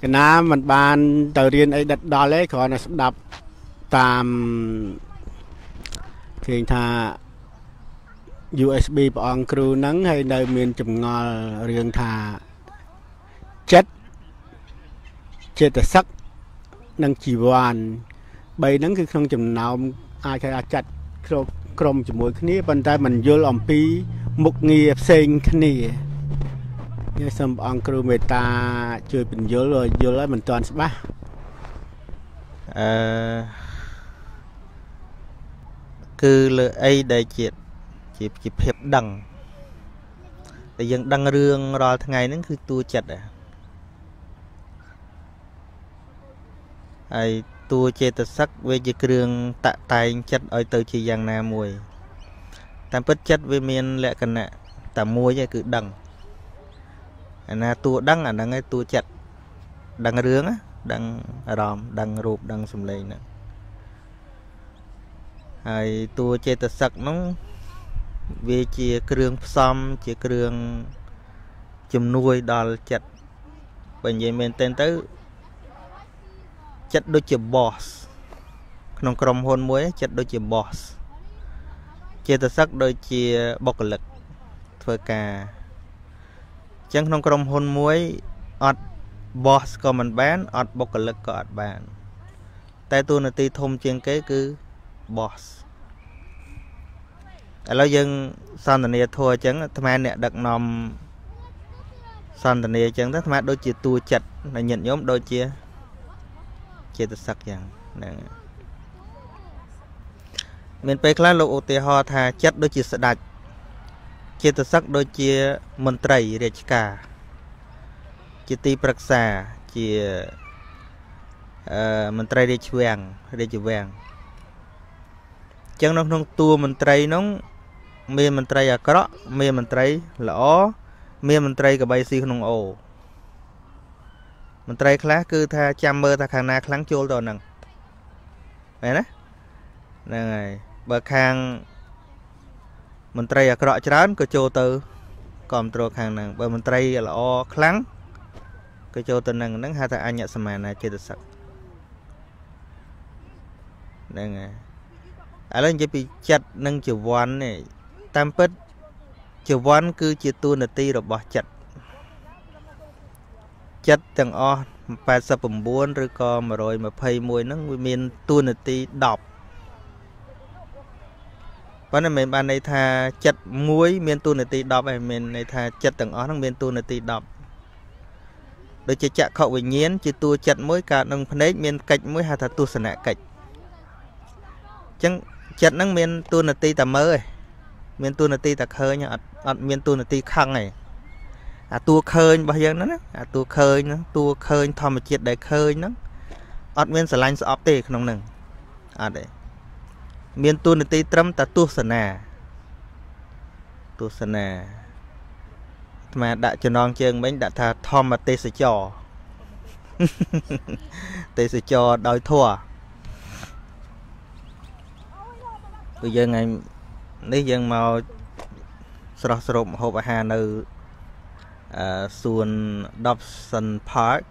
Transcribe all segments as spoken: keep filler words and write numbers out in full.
cái nào mình ban tờ riêng ấy đặt đó lấy còn là đập tam thì thà u ét bê bằng crew nắng hay nơi miền chùm ngò riêng thà chất chết sắc năng chỉ hoàn bay nắng cái không chùm nào ai khai chặt krom chùm mũi khní bàn tay mình vô lòng pi một nghiệp sinh khní như xong bằng crew người ta chơi bình vô rồi vô lấy mình toàn sắp bác cứ là ấy đại chuyện chỉ chỉ phép đằng để dân đăng rương rồi thằng ngày nó cứ tua chặt à ai tua chê tật sắc về chỉ rương tạ tay chất ở từ chỉ giang na mùi tam bất chất về miền lệ cần nè tạm mua cho cứ đằng anh na tua đăng à đăng ấy tua chặt đăng rương á đăng ròm đăng rụp đăng sầm lầy nè ai tua chê tật sắc nó về chia kêu xăm chia kêu chùm nuôi đào chặt bởi vậy mình tên tới chặt đôi chữ bossក្នុងក្រុមហ៊ុនមួយchặt đôi chữ boss chia tật sắc đôi chia bọc lựcធ្វើការចឹងក្នុងក្រុមហ៊ុនមួយអត់ boss ក៏មិនបានអត់បុគ្គលិកក៏អត់បានតែតួនាទីធំជាងគេគឺ bossឥឡូវយើងសន្ទនាធัวអញ្ចឹងអាត្មាអ្នកដឹកនាំសន្ទនាអញ្ចឹងទៅអាត្មាដូចជាតួចិត្តហើយញាតិញោមដូចជាចេតសិកយ៉ាងហ្នឹងមានពេលខ្លះលោកឧទាហរណ៍ថាចិត្តដូចជាស្ដេចចេតសិកដូចជាមន្ត្រីរាជការជាទីប្រឹក្សាជាអឺមន្ត្រីរាជវាំងរាជវាំងអញ្ចឹងនៅក្នុងតួមន្ត្រីនោះមានមន្ត្រីអាក្រក់មានមន្ត្រីល្អមានមន្ត្រីកបៃស៊ីក្នុងអូមន្ត្រីខ្លះគឺថាចាំមើលថាខាងណាខ្លាំងចូលទៅហ្នឹងមែនណាហ្នឹងហើយបើខាងមន្ត្រីអាក្រក់ច្រើនក៏ចូលទៅគ្រប់គ្រងខាងហ្នឹងបើមន្ត្រីល្អខ្លាំងក៏ចូលទៅហ្នឹងហ្នឹងហៅថាអញ្ញសមានាចេតសិកហ្នឹងហើយឥឡូវនិយាយពីចិត្តនិងជីវ័ននេះតាមពិតជីវ័នគឺជាតួនាទីរបស់ចិត្តចិត្តទាំងអស់八十九ឬក៏một trăm hai mươi mốtហ្នឹងវាមានតួនាទីដប់ប៉ុន្តែមិនបានន័យថាចិត្តមួយមានតួនាទីដប់ឯងមានន័យថាចិត្តទាំងអស់ហ្នឹងមានតួនាទីដប់ដូចជាចក្ខុវិញ្ញាណជាតួចិត្តមួយកើតក្នុងភ្នែកមានកិច្ចមួយហៅថាទស្សនកិច្ចអញ្ចឹងចិត្តហ្នឹងមានតួនាទីតែមើលឯងមានតួនាទីតែឃើញអត់អត់មានតួនាទីខឹងឯងអាតួឃើញរបស់យើងហ្នឹងណាអាតួឃើញហ្នឹងតួឃើញធម្មជាតិដែលឃើញហ្នឹងអត់មានស្រឡាញ់ស្អប់ទេក្នុងហ្នឹងអត់ទេមានតួនាទីត្រឹមតែទស្សនាទស្សនាអាត្មាដាក់ចំណងជើងមិញដាក់ថាធម្មទេសចរទេសចរដោយធម៌ព្រោះយើងថ្ងៃនេះយើងមកស្រស់ស្រូបម្ហូបអាហារនៅអឺសួន Dobson Park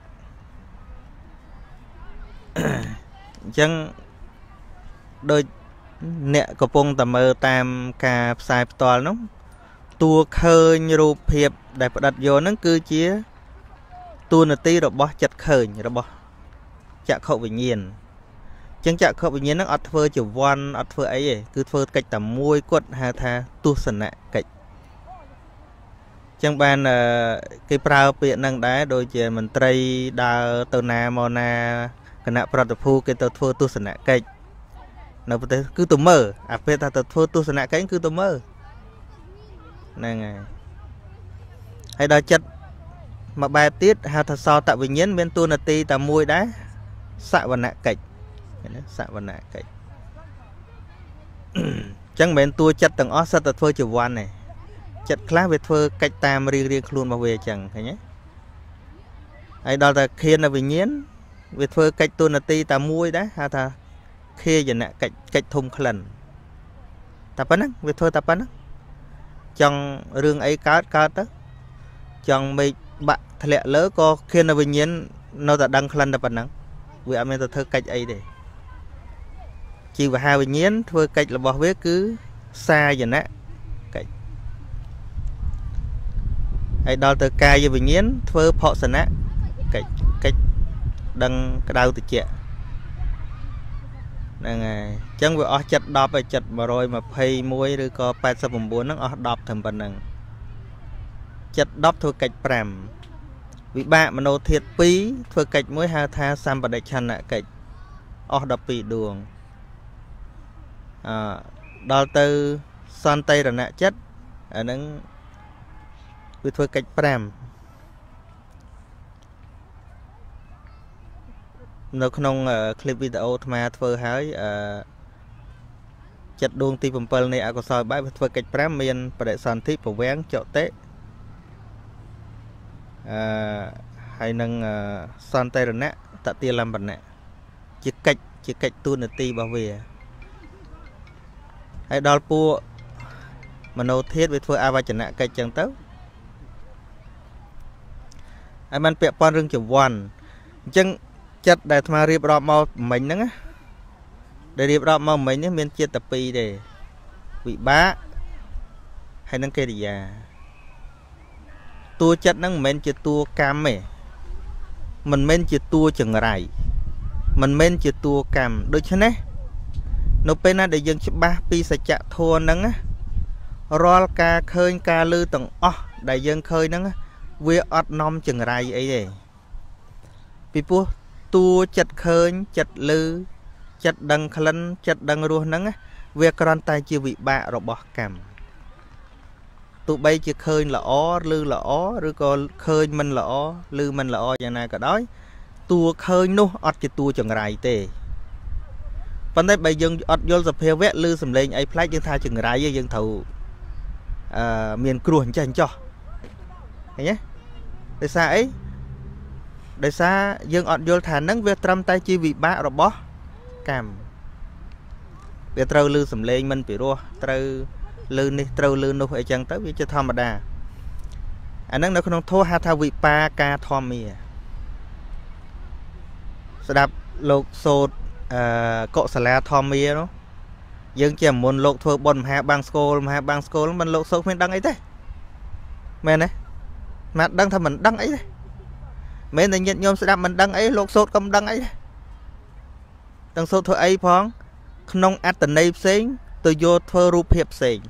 អញ្ចឹងដូចអ្នកកំពុងតែមើលតាមការផ្សាយផ្ទាល់នោះតួឃើញរូបភាពដែលផ្ដិតយកហ្នឹងគឺជាតួនាទីរបស់ចិត្តឃើញរបស់ចក្ខុវិញ្ញាណចឹងចក្ខុវិញ្ញាណហ្នឹងអត់ធ្វើជាវ័នអត់ធ្វើអីទេគឺធ្វើកិច្ចតែមួយគាត់ហៅថាទស្សនកិច្ចចឹងបានគេប្រើពាក្យហ្នឹងដែរដូចជាមន្ត្រីដើរទៅណាមកណាគណៈប្រតិភូគេទៅធ្វើទស្សនកិច្ចនៅប្រទេសគឺទៅមើលអាពេលថាទៅធ្វើទស្សនកិច្ចគឺទៅមើលហ្នឹងហើយហើយដល់ចិត្តមួយបែបទៀតហៅថាសោតវិញ្ញាណមានតួនាទីតែមួយដែរសវនកិច្ចណាសវនកិច្ចអញ្ចឹងមិនមែនតួចិត្តទាំងអស់សិតតែធ្វើជាវ័នទេចិត្តខ្លះវាធ្វើកិច្ចតាមរៀងរៀងខ្លួនរបស់វាអញ្ចឹងឃើញទេហើយដល់តែខៀនវិញ្ញាណវាធ្វើកិច្ចតួនាទីតែមួយដែរហៅថាខេយនកិច្ចកិច្ចធំក្លិនតែប៉ុណ្ណឹងវាធ្វើតែប៉ុណ្ណឹងចង់រឿងអីកើតកើតទៅចង់មេឃបាក់ធ្លាក់លើក៏ខៀនវិញ្ញាណ nó ta đăng khăn đập nắng vì anh ta thơ cách ấy để chỉ và hai bình nhiên thôi cách là bỏ vế cứ xa dần á cách ấy đó từ ca với bình nhiên thôi họ sẵn á cách cách đăng cái đau từ trẻ này chẳng vừa ở chật đọp ở chật mà rồi mà phay muối rồi có ba sáu bốn nó ở đọp thầm phần năng chật đọp thôi cách pram vì bạn mà nô thiệt phí thôi cách muối hai tha sam và đại chăn lại cách ở đọp bị đường à, đó từ son tây rồi nè chất ở nâng vì thôi cách pram nó không clip video mà thôi hái chặt đuông ti bầm pal này à có soi bãi thôi cách pram miền và đại sản thị của vén chợ tết hay nâng son tây rồi nè tạ tia làm bẩn nè chỉ cách chỉ cách tu nè ti bảo vệ hay đo pu mà nô thiết với thôi ai chẳng nè cách chẳng tấu ai man pẹp pon rừng chụp quan chân chất đại tham riệp rọp màu mình đó để riệp rọp màu mình nhé miền chia tập pi để vị bá hay nâng cây già tua chất nâng mình chỉ tua cam mày mình men chỉ tua chừng rải mình men chỉ tua cam đôi chân đấy nó bên này để dân chụp ba pi sẽ chạ thua nâng á roll ca khơi ca lư tầng ó đại dân khơi nâng á vi ọt nom chừng rải ấy để pipu tua chặt khơi chặt lư chặt đằng khăn chặt đằng ruột nắng á việc còn tay chưa bị bạ rồi bỏ cằm tụ bay chưa khơi là ó lư là ó rồi còn khơi mình là ó lư mình là ó nhà này cả đói tua khơi nô ọt chỉ tua chừng rải tê vấn đề bây giờ ọt vô dập heo vẽ lư sầm lên ấy plei dân tha chừng rải với dân thầu miền cruồn cho anh cho thấy nhé tại sao ấy để xa dân ọt vô thả nắng về trăm tay chi vị bạ rồi bó cam về trâu lư sầm lên mình bị rua trâu lư này trâu lư nô hay chẳng tới vì cho thầm mà đà anh nắng nó không thô ha thao vị pa ca thom mì sẽ đạp lột sột cọ xà la thom mì đó dân chỉ muốn lột thôi bồn hà bang school hà bang school mình lột sột mình đăng ấy thế mẹ này mà đăng thầm mình đăng ấy thế mấy người nhận nhôm sẽ đạp mình đăng ấy lột sốt không đăng ấy đăng sốt thôi ấy phong không ăn tận đây xính tôi vô thơ rụp hiệp xính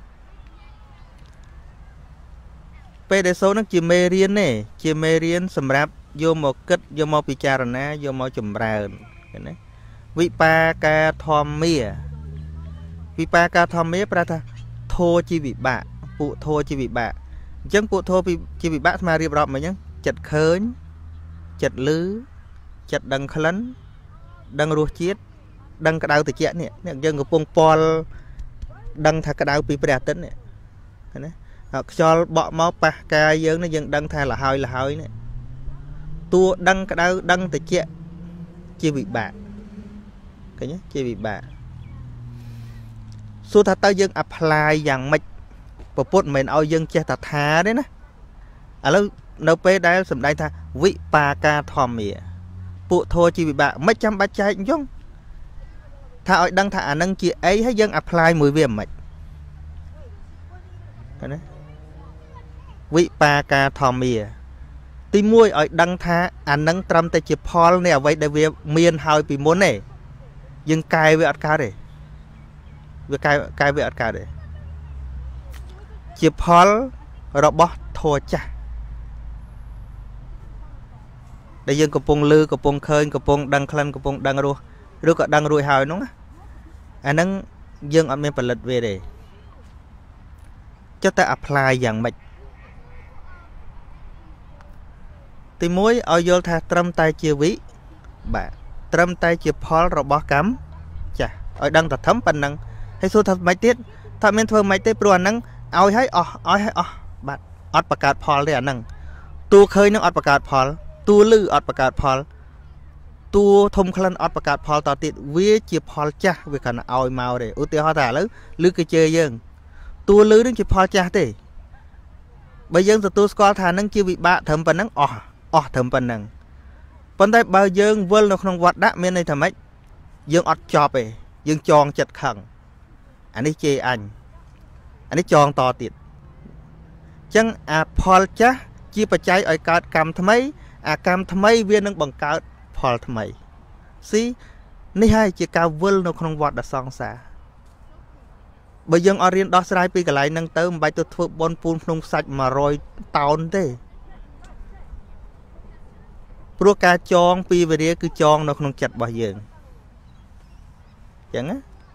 về để số nó chỉ mê riêng nè chỉ mê riêng sầm rạp vô một kết vô một picharana vô một chùm rào vị pa ca thom mía vị pa ca thom mía pra tha thô chi vị bạ phụ thô chi vị bạ chẳng phụ thô chi vị bạ mà riêng rộp mà nhá chật khơi chật lứ chật đằng khăn đằng ruột chiết đằng cái đau từ chuyện nè dân của pong pol đằng thà cái đau bị bẹt tính nè hoặc cho bỏ máu pa ca dân nó dân đằng thà là hơi là hơi nè tua đằng cái đau đằng từ chuyện chưa bị bạ cái nhé chưa bị bạ số thà tao dân apply dạng mạch và post mình ao dân che thà thà đấy nè à lâu đâu pe đây sầm đây tha vị pa ca thom mì phụ thô chi bị bạ mấy trăm ba chai giống tha ở đăng thả nâng chị ấy hay dân apply mùi viêm mạch vị pa ca thom mì tí muôi ở đăng thả anh nâng trăm tay chị Paul nè vậy để về miền hơi bị muốn này dân cài với ca để với cài cài với ca để chị Paul rồi bỏ thô chả để dân cặp bông lư cặp bông khơi cặp bông đăng khăn cặp bông đăng rùa rồi có đăng rùi hào đúng anh nâng dân ở miền Bắc lật về để cho ta apply dạng mạch thì muối ở vô tha trăm tay chia ví bạn trăm tay chia Paul rồi bỏ cắm chà ở đăng thật thấm phần năng hay số thật mấy tiết thật men thơ mấy tiết pro năng ao hay o ao hay o bạn ọt bạc cát Paul đấy anh năng tu khơi năng ọt bạc cát Paul tua lư ọt bạc cát Paul tua thông khăn ọt bạc cát Paul tao tiết với chia Paul cha với cả ao màu để ưu tiên họ thả lứ lư cái chơi dân tua lư đến chia Paul cha thế bây giờ tu score thà năng chưa bị bạ thấm phần năng o o thấm phần năng ប៉ុន្តែបើយើងវិលនៅក្នុងវត្តដាក់មានន័យថាម៉េចយើងអត់ចប់ទេយើងចងចិត្តខឹងអានេះជេរអញអានេះចងតទៀតអញ្ចឹងអាផលចាស់ជាបច្ច័យឲ្យកើតកម្មថ្មីអាកម្មថ្មីវានឹងបង្កើតផលថ្មីស៊ីនេះហើយជាការវិលនៅក្នុងវត្តសង្សារបើយើងអត់រៀនដោះស្រាយពីកន្លែងហ្នឹងទៅមិនបាច់ទៅធ្វើបន់ពូនក្នុងខ្សាច់មួយរយតោនទេព្រោះការចងពីវេរាគឺចងនៅក្នុងចិត្តរបស់យើងអញ្ចឹងណា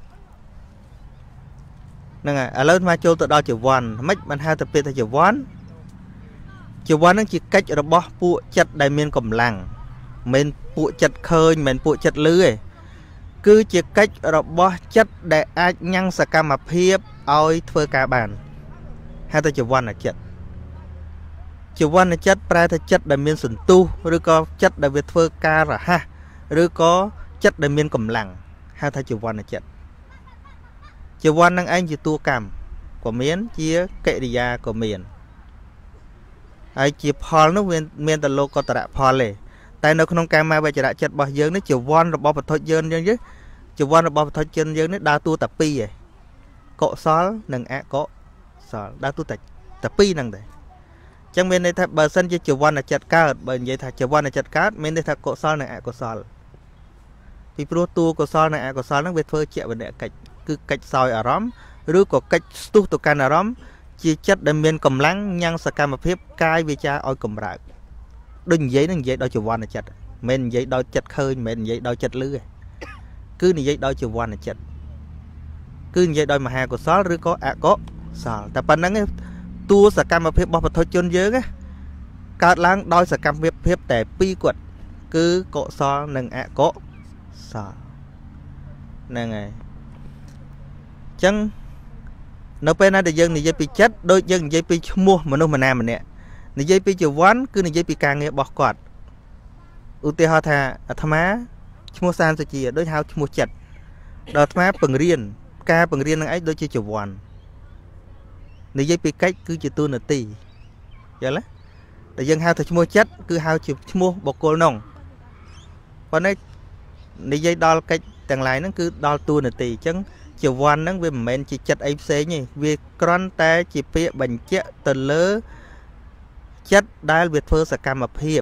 ហ្នឹងហើយឥឡូវមកចូលទៅដល់ជីវ័នមិនបានហៅទៅពេលថាជីវ័នជីវ័នហ្នឹងជាកិច្ចរបស់ពួកចិត្តដែលមានកម្លាំងមិនពួកចិត្តឃើញមិនពួកចិត្តលឺទេគឺជាកិច្ចរបស់ចិត្តដែលអាចញ៉ាំងសកម្មភាពឲ្យធ្វើការបានហៅថាជីវ័នចិត្តជីវ័នចិត្តប្រែថាចិត្តដែលមានសន្ទុះឬក៏ចិត្តដែលវាធ្វើការរហ័សឬក៏ចិត្តដែលមានកម្លាំងហៅថាជីវ័នចិត្តជីវ័ននឹងឯងជាតួកម្មក៏មានជាកិរិយាក៏មានហើយជាផលនោះមានមានតែលោកតរៈផលទេតែនៅក្នុងកាមាវចរៈចិត្តរបស់យើងនេះជីវ័នរបស់ពុទ្ធយើងយើងជីវ័នរបស់ពុទ្ធជនយើងនេះដើរតួតែពីរឯងកុសលនិងអកុសលដើរតួតែតែពីរហ្នឹងដែរអញ្ចឹងមានន័យថាបើសិនជាជីវ័នចិត្តកើតបើនិយាយថាជីវ័នចិត្តកើតមានន័យថាកុសលនិងអកុសលពីព្រោះតួកុសលនិងអកុសលហ្នឹងវាធ្វើជាវិនៈកិច្ចគឺកិច្ចសោយអារម្មណ៍ឬក៏កិច្ចស្ទុះទៅកាន់អារម្មណ៍ជាចិត្តដែលមានកម្លាំងញ៉ាំងសកម្មភាពកាយវាចាឲ្យកម្រើកដូចនិយាយនឹងនិយាយដោយជីវ័នចិត្តមិននិយាយដោយចិត្តឃើញមិននិយាយដោយចិត្តលឺទេគឺនិយាយដោយជីវ័នចិត្តគឺនិយាយដោយមហាកុសលឬក៏អកុសលតែប៉ុណ្្នឹងឯងតួសកម្មភាពរបស់ពុទ្ធជនយើងណាកើតឡើងដោយសកម្មភាពតែពីរគាត់គឺកុសលនិងអកុសលហ្នឹងហើយអញ្ចឹងនៅពេលណាដែលយើងនិយាយពីចិត្តដូចយើងនិយាយពីឈ្មោះមនុស្សម្នាក់ម្នាក់និយាយពីជីវ័នគឺនិយាយពីការងាររបស់គាត់ឧទាហរណ៍ថាអាត្មាឈ្មោះសានសុជាដូចហៅឈ្មោះចិត្តដល់អាត្មាបង្រៀនការបង្រៀននឹងឯងដូចជាជីវ័ននិយាយពីកិច្ចគឺជាទូនាទីយល់ទេតែយើងហៅថាឈ្មោះចិត្តគឺហៅជាឈ្មោះបុគ្គលនោះប៉ុន្តែនិយាយដល់កិច្ចទាំងឡាយហ្នឹងគឺដល់ទូនាទីអញ្ចឹងជីវ័នហ្នឹងវាមិនមែនជាចិត្តអីផ្សេងទេវាគ្រាន់តែជាពាក្យបញ្ជាក់ទៅលើចិត្តដែលវាធ្វើសកម្មភាព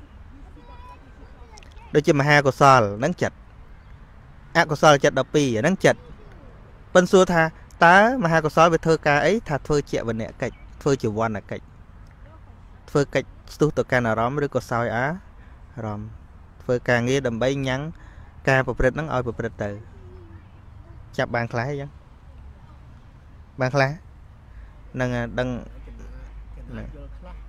ដូចជាមហាកុសលហ្នឹងចិត្តអកុសលចិត្តដប់ពីរអាហ្នឹងចិត្តប៉ិនសួរថាតើមហាកុសលវាធ្វើការអីថាធ្វើជាវិនៈកិច្ចធ្វើជាវណ្ណកិច្ចធ្វើកិច្ចស្ទុះទៅកាន់អារម្មណ៍ឬក៏សោយអារម្មណ៍ធ្វើការងារដើម្បីញ៉ាំងការប្រព្រឹត្តហ្នឹងឲ្យប្រព្រឹត្តទៅចាប់បានខ្លះអញ្ចឹងបានខ្លះនឹងដឹង